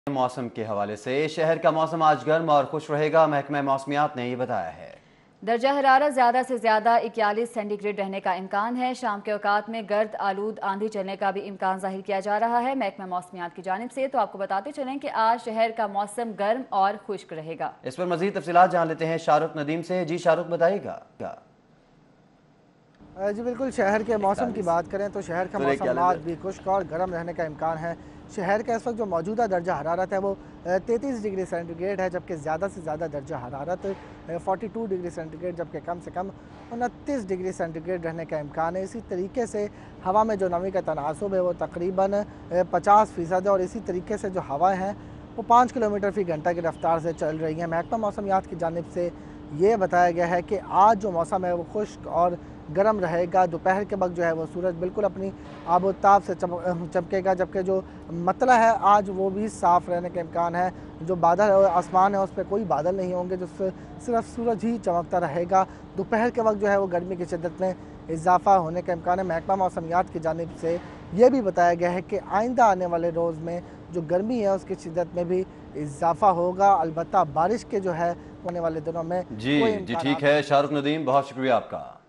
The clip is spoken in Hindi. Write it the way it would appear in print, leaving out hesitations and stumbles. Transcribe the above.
मौसम के हवाले से शहर का मौसम आज गर्म और खुश रहेगा। महकमा मौसमियात ने ये बताया है। दर्जा हरारत ज़्यादा से ज़्यादा 41 सेंटीग्रेड रहने का इम्कान है। शाम के औकात में गर्द आलूद आंधी चलने का भी इम्कान जाहिर किया जा रहा है महकमा मौसमियात की जानिब से। तो आपको बताते चलें कि आज शहर का मौसम गर्म और खुश्क रहेगा। इस पर मजीद तफसीलात जान लेते हैं शाहरुख नदीम से। जी शाहरुख, बताइएगा। जी बिल्कुल, शहर के मौसम की बात करें तो शहर का मौसम आज भी खुश्क और गर्म रहने का इम्कान है। शहर का इस वक्त जो मौजूदा दर्जा हरारत है वो 33 डिग्री सेंटीग्रेड है, जबकि ज़्यादा से ज़्यादा दर्जा हरारत 42 डिग्री सेंटीग्रेड, जबकि कम से कम 29 डिग्री सेंटीग्रेड रहने का इम्कान है। इसी तरीके से हवा में जो नमी का तनासुब है वो तकरीबन 50% है और इसी तरीके से जो हवाएँ हैं वो 5 किलोमीटर फ़ी घंटा की रफ्तार से चल रही हैं। महकमा मौसमियात की जानिब से ये बताया गया है कि आज जो मौसम है वो खुश्क और गर्म रहेगा। दोपहर के वक्त जो है वो सूरज बिल्कुल अपनी आबोताब से चमकेगा, जबकि जो मतला है आज वो भी साफ़ रहने का इम्कान है। जो बादल आसमान है उस पर कोई बादल नहीं होंगे, जो सिर्फ सूरज ही चमकता रहेगा। दोपहर के वक्त जो है वो गर्मी की शिद्दत में इजाफा होने का इम्कान है। महकमा मौसमियात की जानिब से ये भी बताया गया है कि आइंदा आने वाले रोज़ में जो गर्मी है उसकी शिद्दत में भी इजाफा होगा। अलबत्ता बारिश के जो है होने वाले दिनों में जी ठीक है शाहरुख नदीम, बहुत शुक्रिया आपका।